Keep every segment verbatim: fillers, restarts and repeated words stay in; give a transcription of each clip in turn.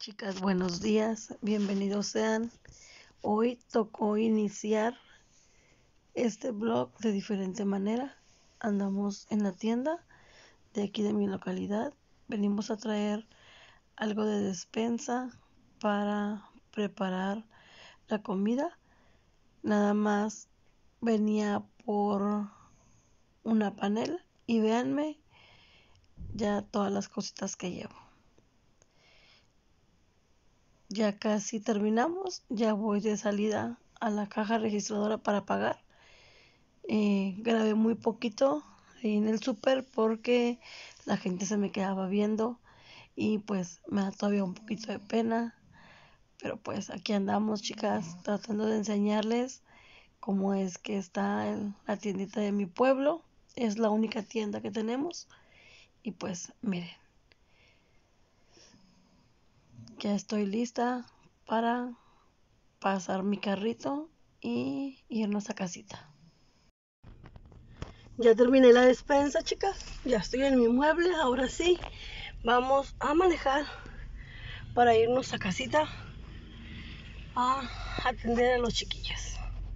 Chicas, buenos días, bienvenidos sean. Hoy tocó iniciar este vlog de diferente manera. Andamos en la tienda de aquí de mi localidad. Venimos a traer algo de despensa para preparar la comida. Nada más venía por una panela y véanme ya todas las cositas que llevo. Ya casi terminamos, ya voy de salida a la caja registradora para pagar. Eh, grabé muy poquito ahí en el súper porque la gente se me quedaba viendo y pues me da todavía un poquito de pena. Pero pues aquí andamos, chicas, tratando de enseñarles cómo es que está el- la tiendita de mi pueblo. Es la única tienda que tenemos. Y pues miren, ya estoy lista para pasar mi carrito y irnos a casita. Ya terminé la despensa, chicas. Ya estoy en mi mueble. Ahora sí, vamos a manejar para irnos a casita a atender a los chiquillos.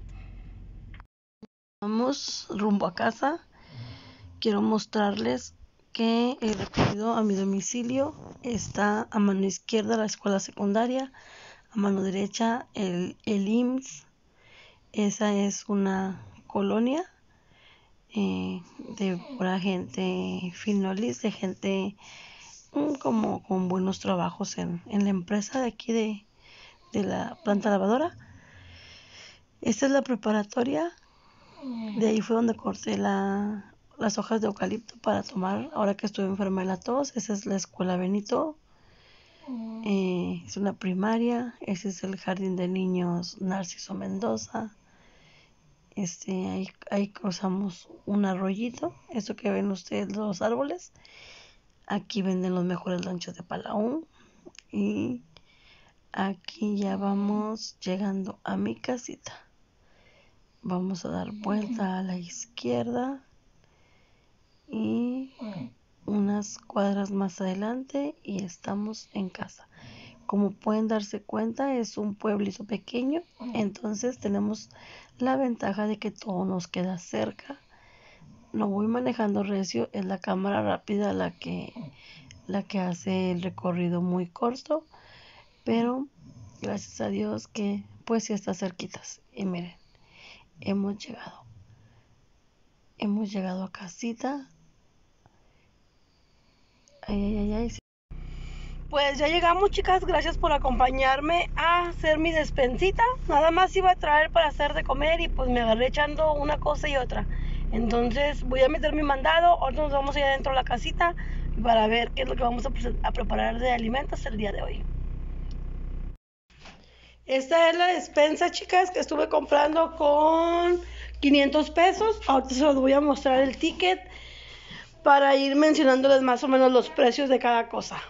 Vamos rumbo a casa. Quiero mostrarles que el recorrido a mi domicilio está a mano izquierda la escuela secundaria, a mano derecha el, el I M S S. Esa es una colonia eh, de pura gente finolis, de gente mm, como con buenos trabajos en, en la empresa de aquí de, de la planta lavadora. Esta es la preparatoria. De ahí fue donde corté la, las hojas de eucalipto para tomar ahora que estuve enferma de la tos. Esa es la escuela Benito. Eh, es una primaria. Ese es el jardín de niños Narciso Mendoza. Este, ahí, ahí cruzamos un arroyito. Eso que ven ustedes, los árboles. Aquí venden los mejores lonches de Palau. Y aquí ya vamos llegando a mi casita. Vamos a dar vuelta a la izquierda y unas cuadras más adelante y estamos en casa. Como pueden darse cuenta, es un pueblito pequeño, entonces tenemos la ventaja de que todo nos queda cerca. No voy manejando recio, es la cámara rápida la que la que hace el recorrido muy corto, pero gracias a Dios que pues sí está cerquitas. Y miren, hemos llegado. Hemos llegado a casita. Ay, ay, ay, ay. Sí. Pues ya llegamos, chicas. Gracias por acompañarme a hacer mi despensita. Nada más iba a traer para hacer de comer y pues me agarré echando una cosa y otra. Entonces voy a meter mi mandado. Ahora nos vamos allá adentro de la casita para ver qué es lo que vamos a, a preparar de alimentos el día de hoy. Esta es la despensa, chicas, que estuve comprando con quinientos pesos. Ahorita se los voy a mostrar el ticket para ir mencionándoles más o menos los precios de cada cosa.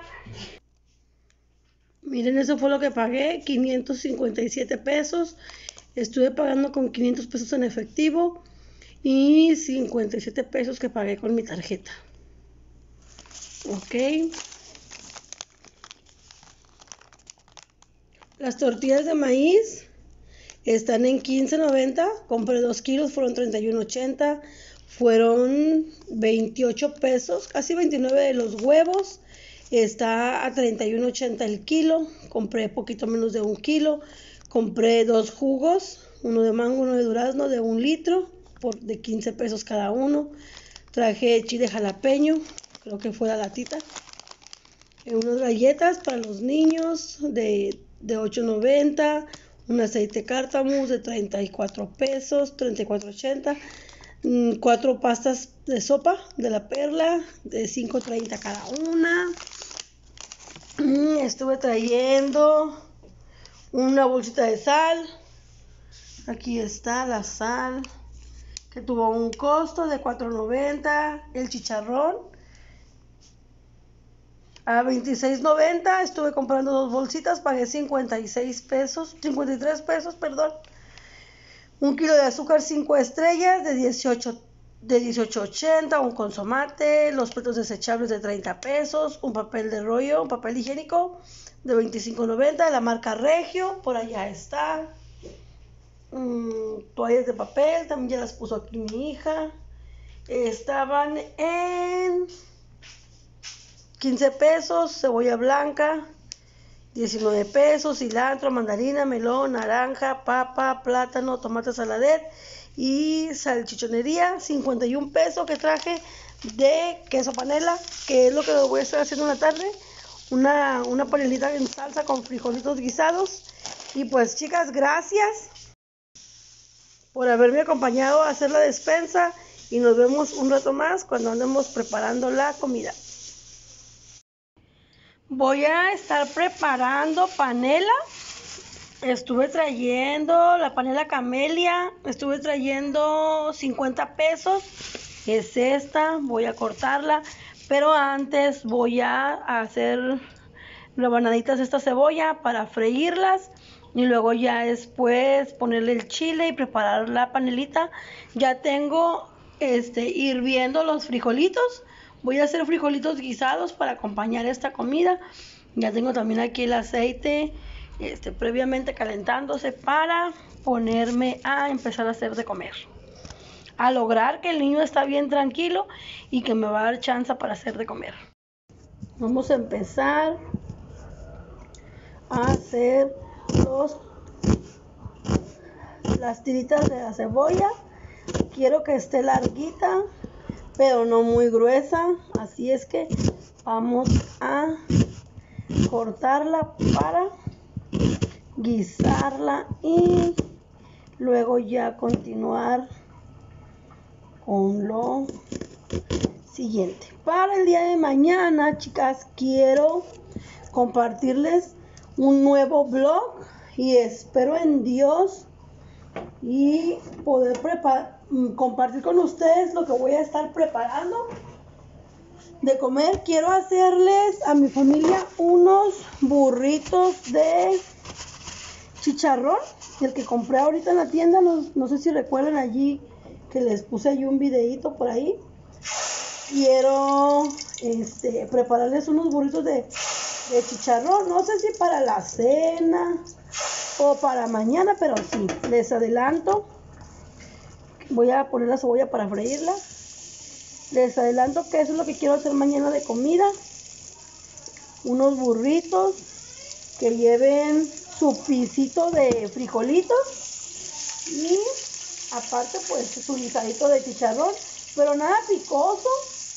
Miren, eso fue lo que pagué, quinientos cincuenta y siete pesos. Estuve pagando con quinientos pesos en efectivo y cincuenta y siete pesos que pagué con mi tarjeta. Ok. Las tortillas de maíz están en quince noventa. Compré dos kilos, fueron treinta y uno ochenta. Fueron veintiocho pesos, casi veintinueve de los huevos. Está a treinta y uno ochenta el kilo. Compré poquito menos de un kilo. Compré dos jugos, uno de mango, uno de durazno, de un litro, por de quince pesos cada uno. Traje chile jalapeño, creo que fue la latita. Eh, unas galletas para los niños de, de ocho noventa. Un aceite cártamus de treinta y cuatro pesos, treinta y cuatro ochenta. Cuatro pastas de sopa de la Perla de cinco treinta cada una. Estuve trayendo una bolsita de sal. Aquí está la sal que tuvo un costo de cuatro noventa. El chicharrón a veintiséis noventa. Estuve comprando dos bolsitas, pagué cincuenta y seis pesos, cincuenta y tres pesos, perdón. Un kilo de azúcar cinco estrellas de dieciocho de dieciocho ochenta, un consomate, los platos desechables de treinta pesos, un papel de rollo, un papel higiénico de veinticinco noventa de la marca Regio, por allá está. Mm, toallas de papel, también ya las puso aquí mi hija. Estaban en quince pesos, cebolla blanca, diecinueve pesos, cilantro, mandarina, melón, naranja, papa, plátano, tomate saladet y salchichonería, cincuenta y un pesos que traje de queso panela, que es lo que voy a estar haciendo una tarde, una, una panelita en salsa con frijolitos guisados. Y pues chicas, gracias por haberme acompañado a hacer la despensa y nos vemos un rato más cuando andemos preparando la comida. Voy a estar preparando panela. Estuve trayendo la panela Camelia, estuve trayendo cincuenta pesos, es esta, voy a cortarla, pero antes voy a hacer rebanaditas de esta cebolla para freírlas y luego ya después ponerle el chile y preparar la panelita. Ya tengo este hirviendo los frijolitos, voy a hacer frijolitos guisados para acompañar esta comida. Ya tengo también aquí el aceite Este, previamente calentándose para ponerme a empezar a hacer de comer, a lograr que el niño está bien tranquilo y que me va a dar chance para hacer de comer. Vamos a empezar a hacer los, las tiritas de la cebolla. Quiero que esté larguita pero no muy gruesa, así es que vamos a cortarla para guisarla y luego ya continuar con lo siguiente. Para el día de mañana, chicas, quiero compartirles un nuevo vlog y espero en Dios y poder preparar, compartir con ustedes lo que voy a estar preparando de comer. Quiero hacerles a mi familia unos burritos de chicharrón, el que compré ahorita en la tienda. No, no sé si recuerdan allí que les puse allí un videito por ahí. Quiero este, prepararles unos burritos de, de chicharrón, no sé si para la cena o para mañana, pero sí, les adelanto. Voy a poner la cebolla para freírla. Les adelanto que eso es lo que quiero hacer mañana de comida. Unos burritos que lleven su pisito de frijolitos y aparte pues su guisadito de chicharrón, pero nada picoso,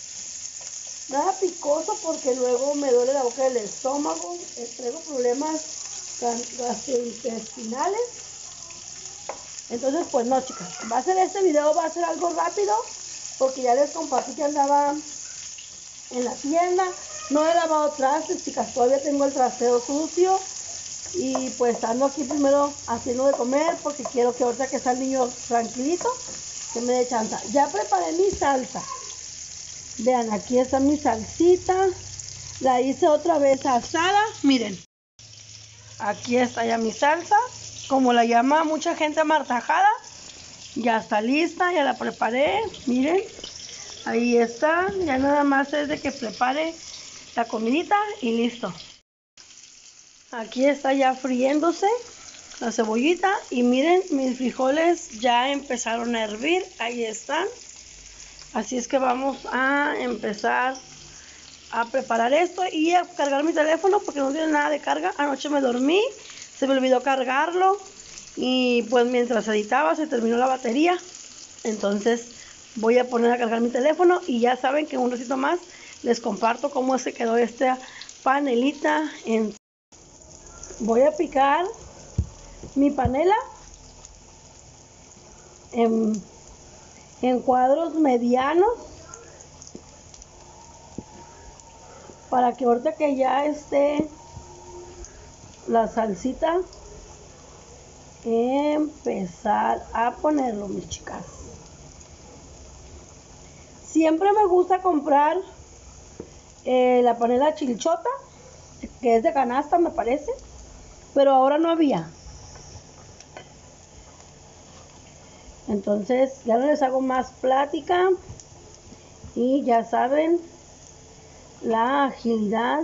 nada picoso porque luego me duele la boca del estómago, traigo problemas gastrointestinales. Entonces pues no, chicas, va a ser este video, va a ser algo rápido porque ya les compartí que andaba en la tienda. No he lavado trastes, chicas, todavía tengo el trasteo sucio. Y pues ando aquí primero haciendo de comer porque quiero que ahorita que está el niño tranquilito, que me dé chance. Ya preparé mi salsa. Vean, aquí está mi salsita. La hice otra vez asada. Miren, aquí está ya mi salsa. Como la llama mucha gente, amartajada. Ya está lista, ya la preparé. Miren, ahí está. Ya nada más es de que prepare la comidita y listo. Aquí está ya friéndose la cebollita y miren, mis frijoles ya empezaron a hervir, ahí están. Así es que vamos a empezar a preparar esto y a cargar mi teléfono porque no tiene nada de carga. Anoche me dormí, se me olvidó cargarlo y pues mientras editaba se terminó la batería. Entonces voy a poner a cargar mi teléfono y ya saben que un ratito más les comparto cómo se quedó esta panelita en... Voy a picar mi panela en, en cuadros medianos para que ahorita que ya esté la salsita empezar a ponerlo, mis chicas. Siempre me gusta comprar eh, la panela chilchota, que es de canasta me parece, pero ahora no había. Entonces ya no les hago más plática y ya saben la agilidad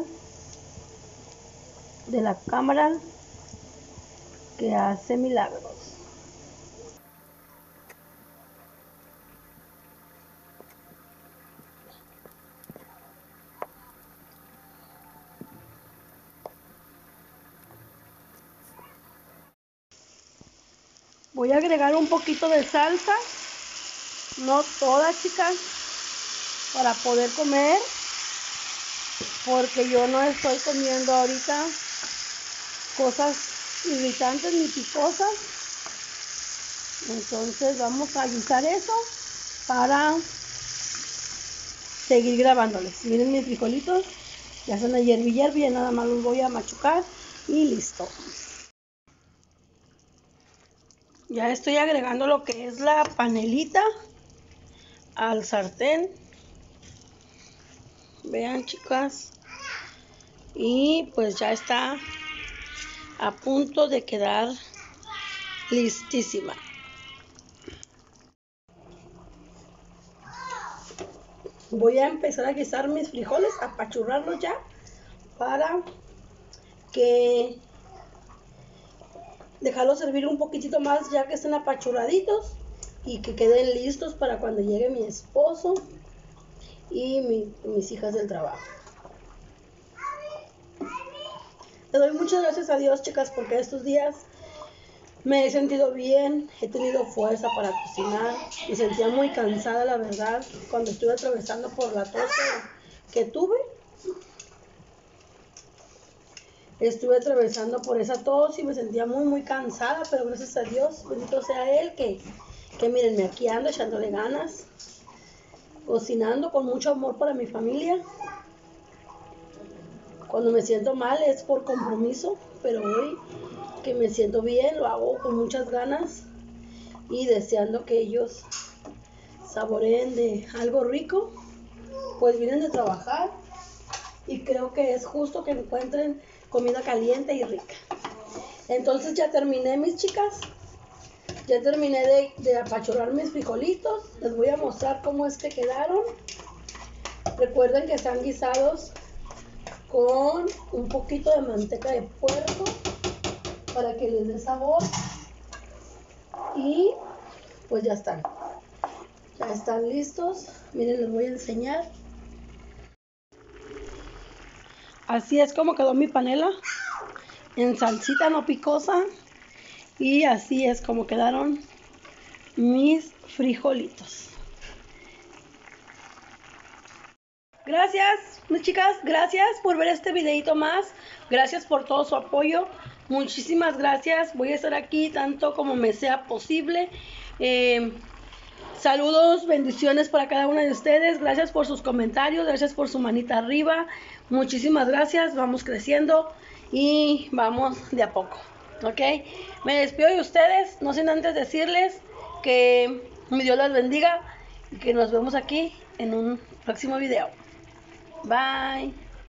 de la cámara que hace milagros. Voy a agregar un poquito de salsa, no toda, chicas, para poder comer, porque yo no estoy comiendo ahorita cosas irritantes ni picosas. Entonces vamos a usar eso para seguir grabándoles. Miren mis frijolitos, ya son de hierve y hierve, ya nada más los voy a machucar y listo. Ya estoy agregando lo que es la panelita al sartén. Vean, chicas. Y pues ya está a punto de quedar listísima. Voy a empezar a guisar mis frijoles, a apachurrarlos ya, para que dejarlos servir un poquitito más ya que estén apachurraditos y que queden listos para cuando llegue mi esposo y mi, mis hijas del trabajo. Le doy muchas gracias a Dios, chicas, porque estos días me he sentido bien, he tenido fuerza para cocinar. Me sentía muy cansada, la verdad, cuando estuve atravesando por la tos que, que tuve. Estuve atravesando por esa tos y me sentía muy, muy cansada, pero gracias a Dios, bendito sea Él, que, que mírenme, aquí ando echándole ganas, cocinando con mucho amor para mi familia. Cuando me siento mal es por compromiso, pero hoy que me siento bien, lo hago con muchas ganas y deseando que ellos saboreen de algo rico, pues vienen de trabajar y creo que es justo que encuentren comida caliente y rica. Entonces ya terminé, mis chicas, ya terminé de, de apachurrar mis frijolitos. Les voy a mostrar cómo es que quedaron. Recuerden que están guisados con un poquito de manteca de puerco para que les dé sabor. Y pues ya están, ya están listos. Miren, les voy a enseñar. Así es como quedó mi panela, en salsita no picosa. Y así es como quedaron mis frijolitos. Gracias, mis chicas, gracias por ver este videito más. Gracias por todo su apoyo. Muchísimas gracias. Voy a estar aquí tanto como me sea posible. Eh, saludos, bendiciones para cada una de ustedes. Gracias por sus comentarios, gracias por su manita arriba. Muchísimas gracias. Vamos creciendo y vamos de a poco. Ok, me despido de ustedes, no sin antes decirles que mi Dios las bendiga y que nos vemos aquí en un próximo video. Bye.